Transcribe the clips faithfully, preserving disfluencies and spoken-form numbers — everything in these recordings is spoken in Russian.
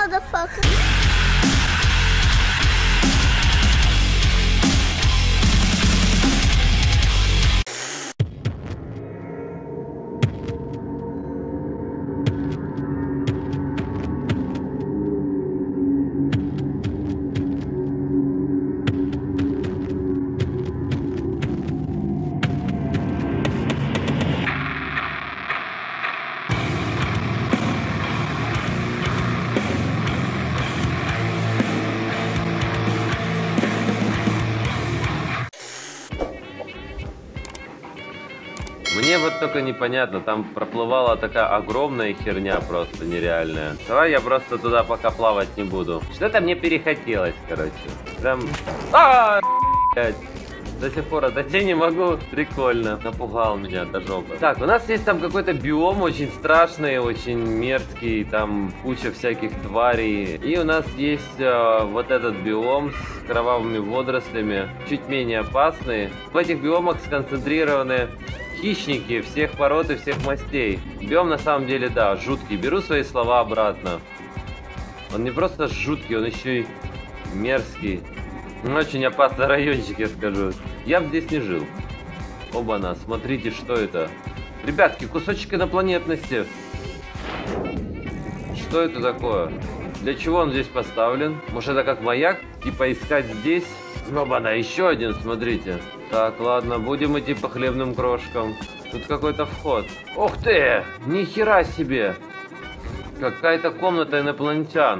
motherfucker. Мне вот только непонятно, там проплывала такая огромная херня просто нереальная. Давай я просто туда пока плавать не буду. Что-то мне перехотелось, короче. Прям... А, блядь. До сих пор отойти не могу. Прикольно. Напугал меня до жопы. Так, у нас есть там какой-то биом очень страшный, очень мерзкий. Там куча всяких тварей. И у нас есть э, вот этот биом с кровавыми водорослями. Чуть менее опасный. В этих биомах сконцентрированы хищники всех пород и всех мастей. Биом на самом деле, да, жуткий. Беру свои слова обратно. Он не просто жуткий, он еще и мерзкий. Очень опасный райончик, я скажу. Я бы здесь не жил. Оба-на, смотрите, что это. Ребятки, кусочек инопланетности. Что это такое? Для чего он здесь поставлен? Может, это как маяк? Типа искать здесь? Оба-на, еще один, смотрите. Так, ладно, будем идти по хлебным крошкам. Тут какой-то вход. Ух ты! Ни хера себе! Какая-то комната инопланетян.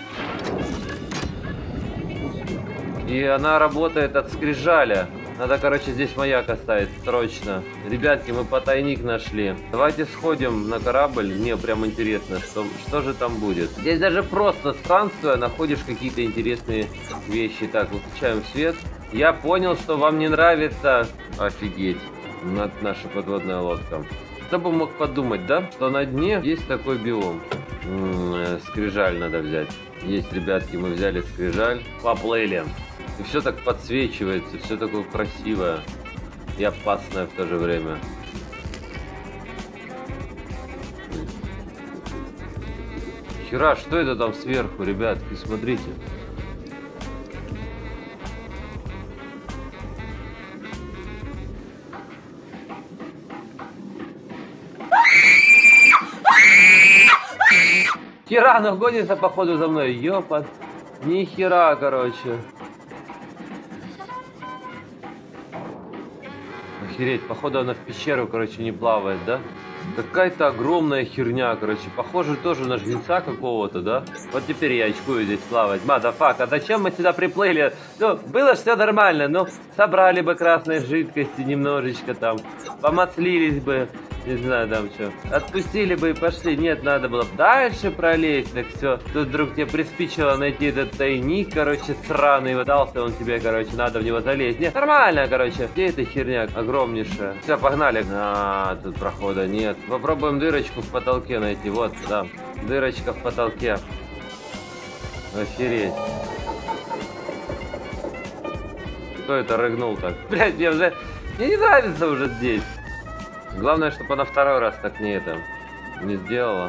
И она работает от скрижаля. Надо, короче, здесь маяк оставить срочно. Ребятки, мы потайник нашли. Давайте сходим на корабль. Мне прям интересно, что, что же там будет. Здесь даже просто странствуя находишь какие-то интересные вещи. Так, выключаем свет. Я понял, что вам не нравится. Офигеть. Наша подводная лодка. Кто бы мог подумать, да? Что на дне есть такой биом. М-м, скрижаль надо взять. Есть, ребятки, мы взяли скрижаль. Поплыли. И все так подсвечивается, все такое красивое и опасное в то же время. Хера, что это там сверху, ребятки, смотрите. Хера, она гонится походу за мной, ёпат. Ни хера, короче. Охереть, походу она в пещеру, короче, не плавает, да? Какая-то огромная херня, короче. Похоже тоже на жнеца какого-то, да? Вот теперь я очкую здесь плавать. Мадафак, а зачем мы сюда приплыли? Ну, было все нормально, ну, собрали бы красной жидкости немножечко там, помаслились бы, не знаю там что. Отпустили бы и пошли. Нет, надо было дальше пролезть. Так все, тут вдруг тебе приспичило найти этот тайник, короче, сраный. Выдался он тебе, короче, надо в него залезть. Нет, нормально, короче. Где эта херня огромнейшая? Все, погнали. А, тут прохода нет. Попробуем дырочку в потолке найти. Вот, да, дырочка в потолке. Охереть. Кто это рыгнул так? Блять, мне уже... Мне не нравится уже здесь. Главное, чтобы она второй раз так не это... Не сделала.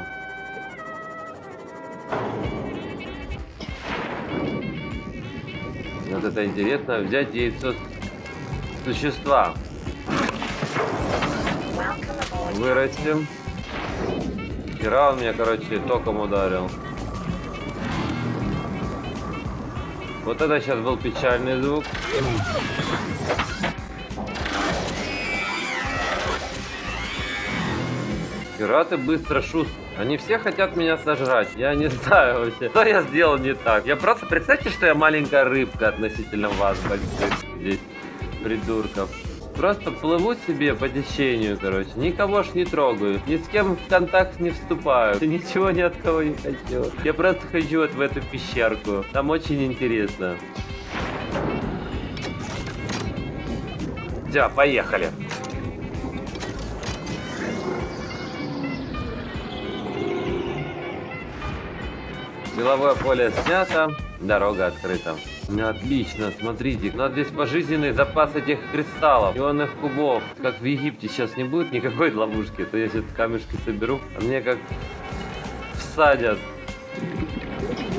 Вот это интересно. Взять яйцо существа. Вырастим. Вчера он меня, короче, током ударил. Вот это сейчас был печальный звук. Пираты быстро шуст. Они все хотят меня сожрать. Я не знаю вообще, что я сделал не так. Я просто... Представьте, что я маленькая рыбка относительно вас, больших здесь придурков. Просто плыву себе по течению, короче. Никого ж не трогаю. Ни с кем в контакт не вступаю. Ничего ни от кого не хочу. Я просто хочу вот в эту пещерку. Там очень интересно. Все, поехали. Силовое поле снято, дорога открыта. Отлично, смотрите, у нас здесь пожизненный запас этих кристаллов, ионных кубов. Как в Египте сейчас не будет никакой ловушки, то я сейчас камешки соберу, а мне как всадят.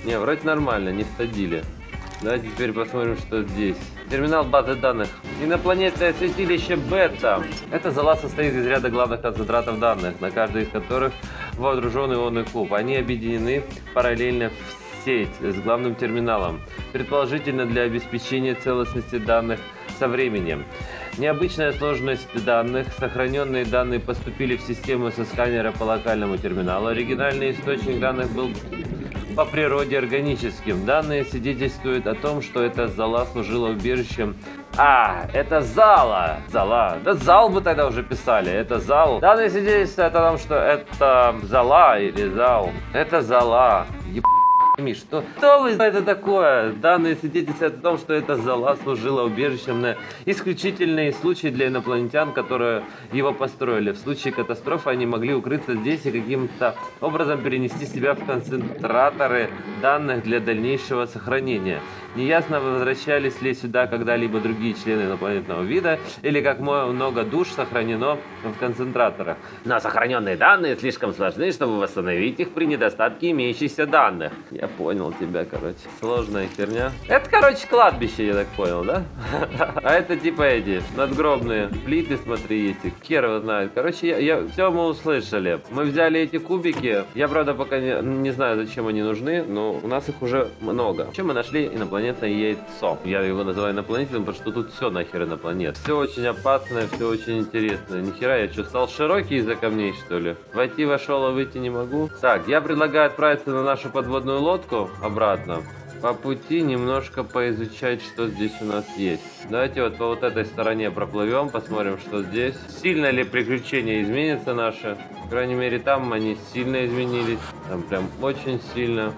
Не, вроде нормально, не стадили. Давайте теперь посмотрим, что здесь. Терминал базы данных. Инопланетное святилище Бета. Эта зала состоит из ряда главных концентратов данных, на каждой из которых вооружен ионный куб. Они объединены параллельно в сеть с главным терминалом, предположительно для обеспечения целостности данных со временем. Необычная сложность данных. Сохраненные данные поступили в систему со сканера по локальному терминалу. Оригинальный источник данных был по природе органическим. Данные свидетельствуют о том, что эта зала служила убежищем. А, это зала. Зала. Да зал бы тогда уже писали. Это зал. Данные свидетельствуют о том, что это зала или зал. Это зала. Еб... Что? Что вы это такое? Данные свидетельствуют о том, что эта зала служила убежищем на исключительные случаи для инопланетян, которые его построили. В случае катастрофы они могли укрыться здесь и каким-то образом перенести себя в концентраторы данных для дальнейшего сохранения. Неясно, возвращались ли сюда когда-либо другие члены инопланетного вида, или как много душ сохранено в концентраторах. Но сохраненные данные слишком сложны, чтобы восстановить их при недостатке имеющихся данных. Я понял тебя, короче. Сложная херня. Это, короче, кладбище, я так понял, да? А это типа эти надгробные плиты, смотри, эти. Хер его знает. Короче, я, я... все мы услышали. Мы взяли эти кубики. Я, правда, пока не, не знаю, зачем они нужны, но у нас их уже много. Чем мы нашли инопланетное яйцо? Я его называю инопланетным, потому что тут все нахер инопланет. Все очень опасное, все очень интересное. Нихера, я что, стал широкий из-за камней, что ли? Войти вошел, а выйти не могу. Так, я предлагаю отправиться на нашу подводную лодку обратно. По пути немножко поизучать, что здесь у нас есть. Давайте вот по вот этой стороне проплывем, посмотрим, что здесь. Сильно ли приключения изменятся наши? По крайней мере, там они сильно изменились. Там прям очень сильно.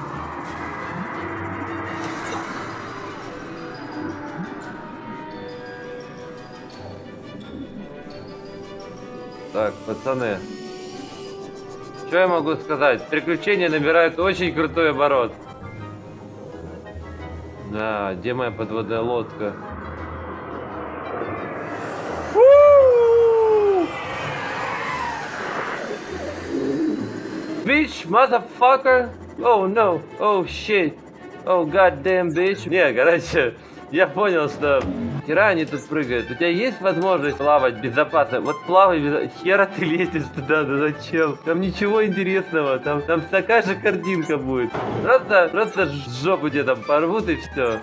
Так, пацаны. Что я могу сказать? Приключения набирают очень крутой оборот. Да, где моя подводная лодка? Bitch, motherfucker. Oh no, oh shit. Oh goddamn bitch. Не, короче, я понял, что хера они тут прыгают. У тебя есть возможность плавать безопасно? Вот плавай без... Хера ты лезешь туда, да зачем? Там ничего интересного, там, там такая же картинка будет. Просто, просто жопу тебе там порвут и все.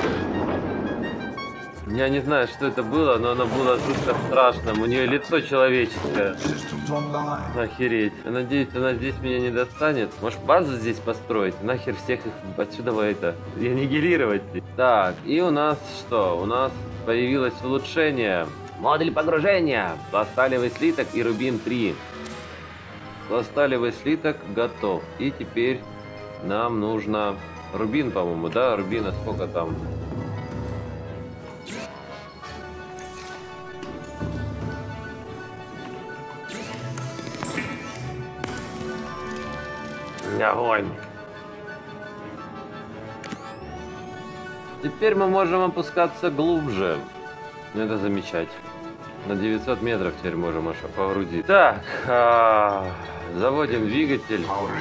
Я не знаю, что это было, но оно было жутко страшным. У нее лицо человеческое. Охереть. Я надеюсь, она здесь меня не достанет. Может, базу здесь построить? Нахер всех их отсюда это аннигилировать. Так, и у нас что? У нас появилось улучшение. Модуль погружения. Пласталевый слиток и рубин три. Пласталевый слиток готов. И теперь нам нужно рубин, по-моему, да? Рубина сколько там? Огонь. Теперь мы можем опускаться глубже. Это замечательно. На девятьсот метров теперь можем аж погрузить. Так, а, заводим двигатель.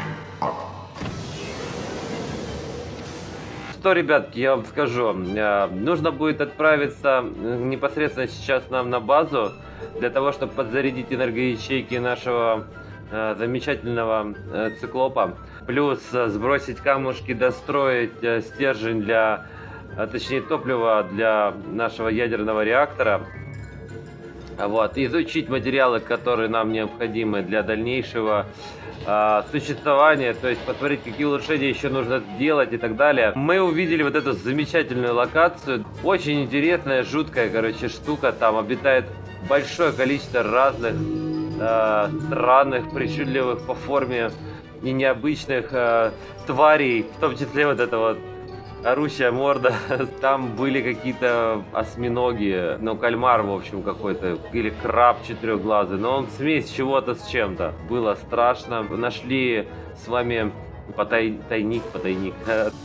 Что, ребятки, я вам скажу. Нужно будет отправиться непосредственно сейчас нам на базу, для того, чтобы подзарядить энергоячейки нашего замечательного э, циклопа, плюс э, сбросить камушки, достроить э, стержень для, э, точнее топливо для нашего ядерного реактора, вот, изучить материалы, которые нам необходимы для дальнейшего э, существования, то есть посмотреть, какие улучшения еще нужно сделать и так далее. Мы увидели вот эту замечательную локацию, очень интересная, жуткая, короче, штука, там обитает большое количество разных Э, странных, причудливых по форме и необычных э, тварей, в том числе вот эта вот орущая морда. Там были какие-то осьминоги, ну кальмар в общем какой-то, или краб четырехглазый, но он смесь чего-то с чем-то. Было страшно. Нашли с вами потай... тайник, потайник.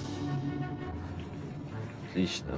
Отлично.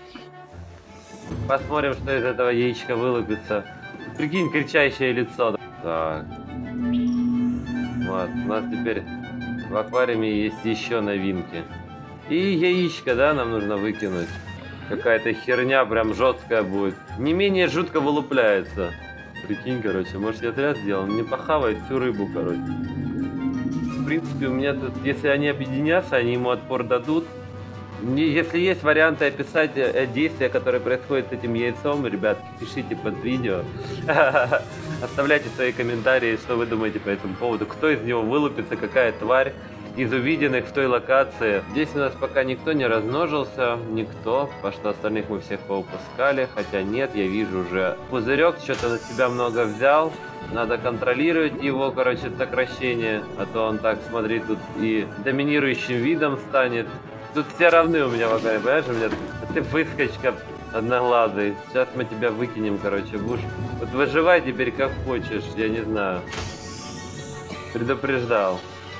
Посмотрим, что из этого яичка вылупится. Прикинь, кричащее лицо. Так. Вот, у нас теперь в аквариуме есть еще новинки. И яичко, да, нам нужно выкинуть. Какая-то херня прям жесткая будет. Не менее жутко вылупляется. Прикинь, короче, может я зря сделал. Мне похавает всю рыбу, короче. В принципе, у меня тут, если они объединятся, они ему отпор дадут. Если есть варианты описать действия, которые происходят с этим яйцом, ребят, пишите под видео. Оставляйте свои комментарии, что вы думаете по этому поводу. Кто из него вылупится, какая тварь из увиденных в той локации. Здесь у нас пока никто не размножился, никто, потому что остальных мы всех поупускали. Хотя нет, я вижу уже пузырек что-то на себя много взял. Надо контролировать его, короче, сокращение, а то он так, смотри, тут и доминирующим видом станет. Тут все равны у меня в аквариуме, понимаешь, у меня ты выскочка одноглазый. Сейчас мы тебя выкинем, короче, будешь. Вот выживай теперь как хочешь, я не знаю. Предупреждал.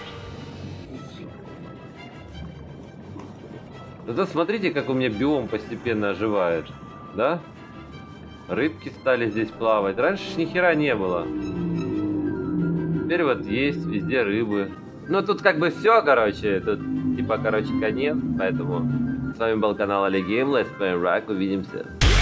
Зато смотрите, как у меня биом постепенно оживает, да? Рыбки стали здесь плавать. Раньше ж ни хера не было. Теперь вот есть везде рыбы. Ну тут как бы все, короче, тут типа, короче, конец, поэтому с вами был канал Олег Гейм, Let's Play Rock, увидимся.